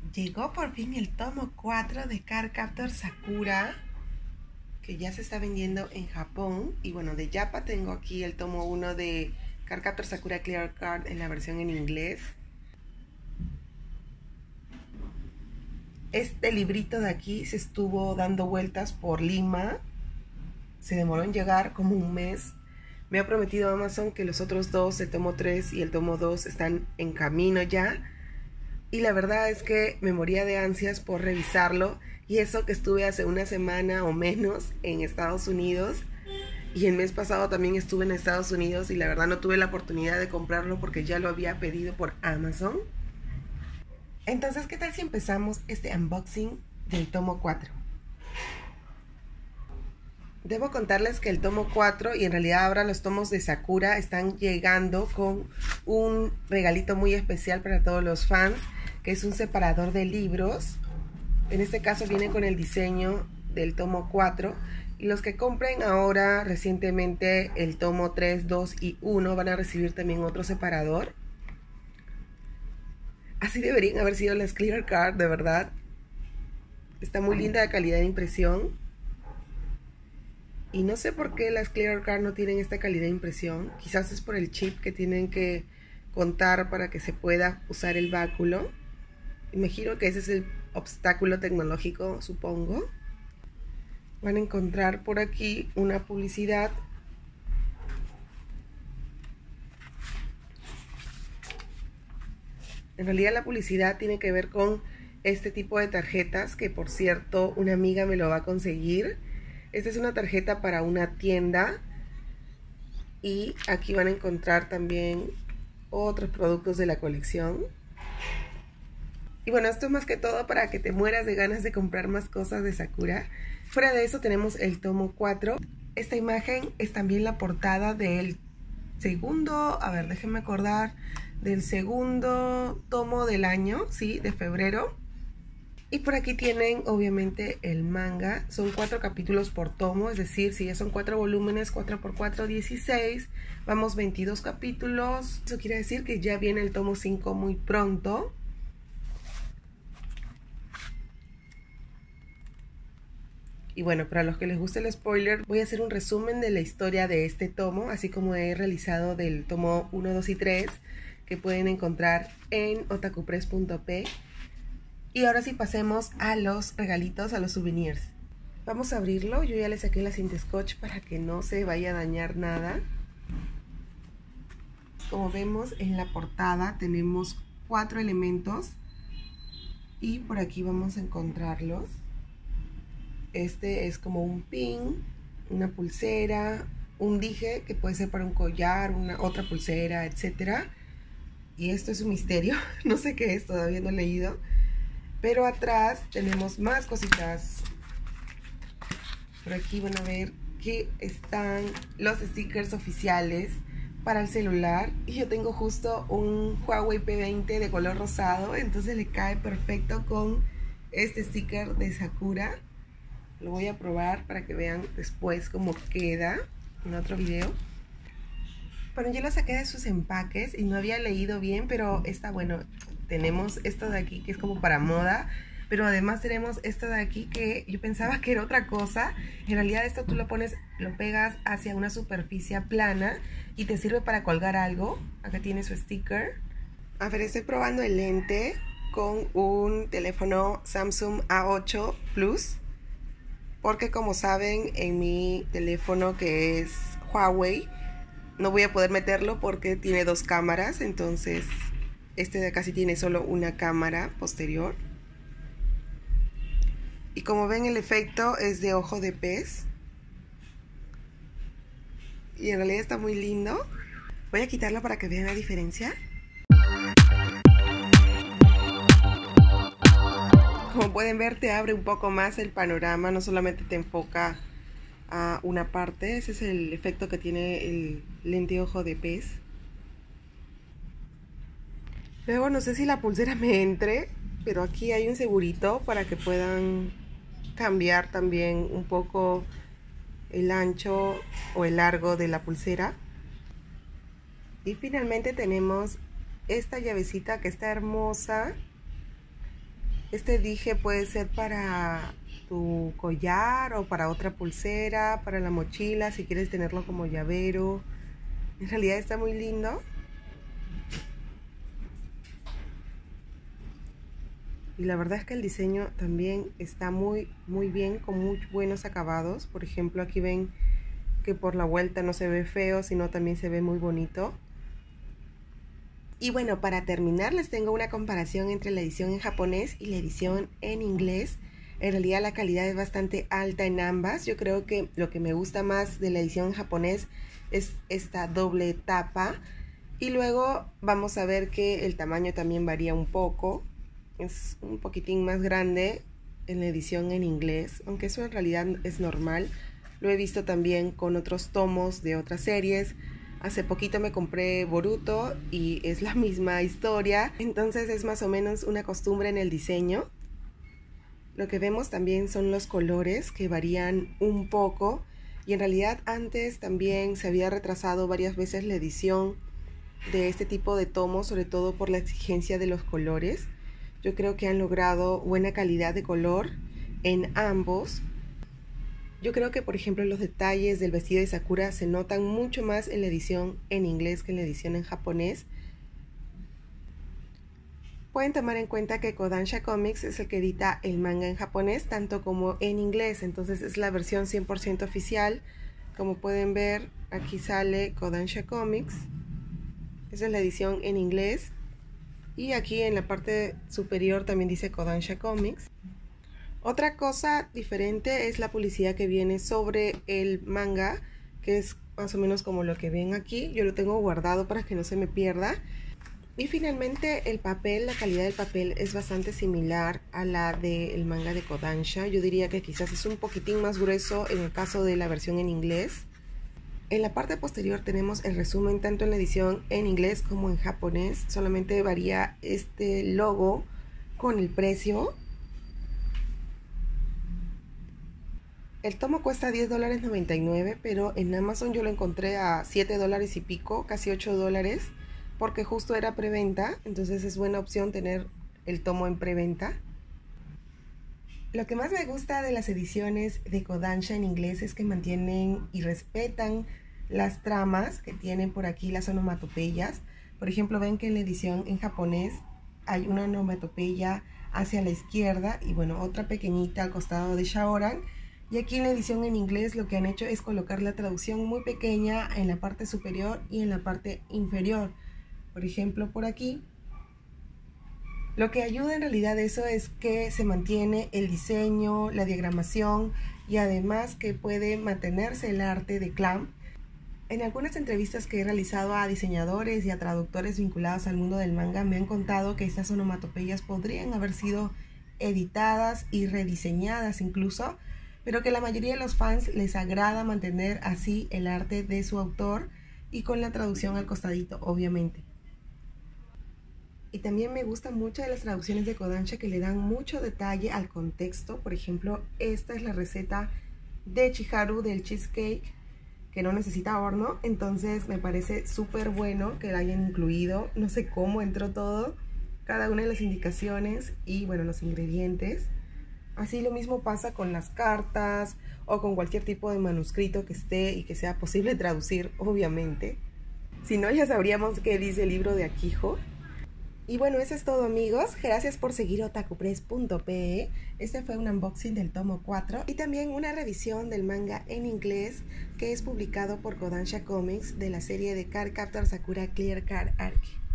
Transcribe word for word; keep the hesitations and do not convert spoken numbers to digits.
Llegó por fin el tomo cuatro de Cardcaptor Sakura, que ya se está vendiendo en Japón. Y bueno, de Japa tengo aquí el tomo uno de Cardcaptor Sakura Clear Card en la versión en inglés. Este librito de aquí se estuvo dando vueltas por Lima. Se demoró en llegar como un mes. Me ha prometido Amazon que los otros dos, el tomo tres y el tomo dos, están en camino ya. Y la verdad es que me moría de ansias por revisarlo. Y eso que estuve hace una semana o menos en Estados Unidos. Y el mes pasado también estuve en Estados Unidos y la verdad no tuve la oportunidad de comprarlo porque ya lo había pedido por Amazon. Entonces, ¿qué tal si empezamos este unboxing del tomo cuatro? Debo contarles que el tomo cuatro y en realidad ahora los tomos de Sakura están llegando con un regalito muy especial para todos los fans, que es un separador de libros. En este caso viene con el diseño del tomo cuatro, y los que compren ahora recientemente el tomo tres, dos y uno van a recibir también otro separador. Así deberían haber sido las Clear Card, de verdad. Está muy linda la calidad de impresión. Y no sé por qué las Clear Card no tienen esta calidad de impresión. Quizás es por el chip que tienen que contar para que se pueda usar el báculo. Imagino que ese es el obstáculo tecnológico, supongo. Van a encontrar por aquí una publicidad. En realidad la publicidad tiene que ver con este tipo de tarjetas, que por cierto una amiga me lo va a conseguir. Esta es una tarjeta para una tienda y aquí van a encontrar también otros productos de la colección. Y bueno, esto es más que todo para que te mueras de ganas de comprar más cosas de Sakura. Fuera de eso tenemos el tomo cuatro. Esta imagen es también la portada del segundo, a ver, déjenme acordar, del segundo tomo del año, sí, de febrero. Y por aquí tienen obviamente el manga. Son cuatro capítulos por tomo, es decir, si ya son cuatro volúmenes, cuatro por cuatro, dieciséis. Vamos, veintidós capítulos. Eso quiere decir que ya viene el tomo cinco muy pronto. Y bueno, para los que les guste el spoiler, voy a hacer un resumen de la historia de este tomo, así como he realizado del tomo uno, dos y tres, que pueden encontrar en otakupress punto pe. Y ahora sí pasemos a los regalitos, a los souvenirs. Vamos a abrirlo. Yo ya le saqué la cinta scotch para que no se vaya a dañar nada. Como vemos en la portada tenemos cuatro elementos. Y por aquí vamos a encontrarlos. Este es como un pin, una pulsera, un dije que puede ser para un collar, una otra pulsera, etcétera. Y esto es un misterio. No sé qué es, todavía no he leído. Pero atrás tenemos más cositas. Por aquí van a ver que están los stickers oficiales para el celular. Y yo tengo justo un Huawei P veinte de color rosado, entonces le cae perfecto con este sticker de Sakura. Lo voy a probar para que vean después cómo queda en otro video. Bueno, yo lo saqué de sus empaques y no había leído bien, pero está bueno. Tenemos esto de aquí que es como para moda, pero además tenemos esto de aquí que yo pensaba que era otra cosa. En realidad esto tú lo pones, lo pegas hacia una superficie plana y te sirve para colgar algo. Acá tiene su sticker. A ver, estoy probando el lente con un teléfono Samsung A ocho Plus, porque como saben en mi teléfono que es Huawei no voy a poder meterlo porque tiene dos cámaras, entonces este de acá sí tiene solo una cámara posterior. Y como ven, el efecto es de ojo de pez. Y en realidad está muy lindo. Voy a quitarlo para que vean la diferencia. Como pueden ver, te abre un poco más el panorama, no solamente te enfoca a una parte. Ese es el efecto que tiene el lente ojo de pez. Luego no sé si la pulsera me entre, pero aquí hay un segurito para que puedan cambiar también un poco el ancho o el largo de la pulsera. Y finalmente tenemos esta llavecita que está hermosa. Este dije puede ser para tu collar o para otra pulsera, para la mochila, si quieres tenerlo como llavero. En realidad está muy lindo. Y la verdad es que el diseño también está muy, muy bien, con muy buenos acabados. Por ejemplo, aquí ven que por la vuelta no se ve feo, sino también se ve muy bonito. Y bueno, para terminar les tengo una comparación entre la edición en japonés y la edición en inglés. En realidad la calidad es bastante alta en ambas. Yo creo que lo que me gusta más de la edición en japonés es esta doble tapa. Y luego vamos a ver que el tamaño también varía un poco. Es un poquitín más grande en la edición en inglés, aunque eso en realidad es normal. Lo he visto también con otros tomos de otras series. Hace poquito me compré Boruto y es la misma historia, entonces es más o menos una costumbre en el diseño. Lo que vemos también son los colores que varían un poco, y en realidad antes también se había retrasado varias veces la edición de este tipo de tomos, sobre todo por la exigencia de los colores. Yo creo que han logrado buena calidad de color en ambos. Yo creo que, por ejemplo, los detalles del vestido de Sakura se notan mucho más en la edición en inglés que en la edición en japonés. Pueden tomar en cuenta que Kodansha Comics es el que edita el manga en japonés, tanto como en inglés. Entonces es la versión cien por ciento oficial. Como pueden ver, aquí sale Kodansha Comics. Esa es la edición en inglés. Y aquí en la parte superior también dice Kodansha Comics. Otra cosa diferente es la publicidad que viene sobre el manga, que es más o menos como lo que ven aquí. Yo lo tengo guardado para que no se me pierda. Y finalmente el papel, la calidad del papel es bastante similar a la del manga de Kodansha. Yo diría que quizás es un poquitín más grueso en el caso de la versión en inglés. En la parte posterior tenemos el resumen tanto en la edición en inglés como en japonés. Solamente varía este logo con el precio. El tomo cuesta diez dólares noventa y nueve, pero en Amazon yo lo encontré a siete dólares y pico, casi ocho dólares, porque justo era preventa, entonces es buena opción tener el tomo en preventa. Lo que más me gusta de las ediciones de Kodansha en inglés es que mantienen y respetan las tramas que tienen por aquí, las onomatopeyas. Por ejemplo, ven que en la edición en japonés hay una onomatopeya hacia la izquierda y bueno, otra pequeñita al costado de Shaoran. Y aquí en la edición en inglés lo que han hecho es colocar la traducción muy pequeña en la parte superior y en la parte inferior. Por ejemplo, por aquí. Lo que ayuda en realidad eso es que se mantiene el diseño, la diagramación y además que puede mantenerse el arte de Clamp. En algunas entrevistas que he realizado a diseñadores y a traductores vinculados al mundo del manga me han contado que estas onomatopeyas podrían haber sido editadas y rediseñadas incluso, pero que la mayoría de los fans les agrada mantener así el arte de su autor y con la traducción al costadito, obviamente. Y también me gustan mucho de las traducciones de Kodansha que le dan mucho detalle al contexto. Por ejemplo, esta es la receta de Chiharu del cheesecake que no necesita horno, entonces me parece súper bueno que la hayan incluido. No sé cómo entró todo, cada una de las indicaciones y bueno, los ingredientes. Así lo mismo pasa con las cartas o con cualquier tipo de manuscrito que esté y que sea posible traducir, obviamente. Si no, ya sabríamos qué dice el libro de Akiho. Y bueno, eso es todo, amigos. Gracias por seguir otakupress punto pe. Este fue un unboxing del tomo cuatro y también una revisión del manga en inglés que es publicado por Kodansha Comics de la serie de Cardcaptor Sakura Clear Card Arc.